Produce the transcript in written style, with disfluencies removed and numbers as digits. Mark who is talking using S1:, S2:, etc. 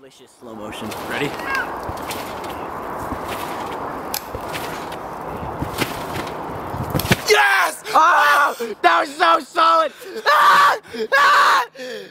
S1: delicious slow motion. Ready? Yes! Oh! That was so solid! Ah! Ah!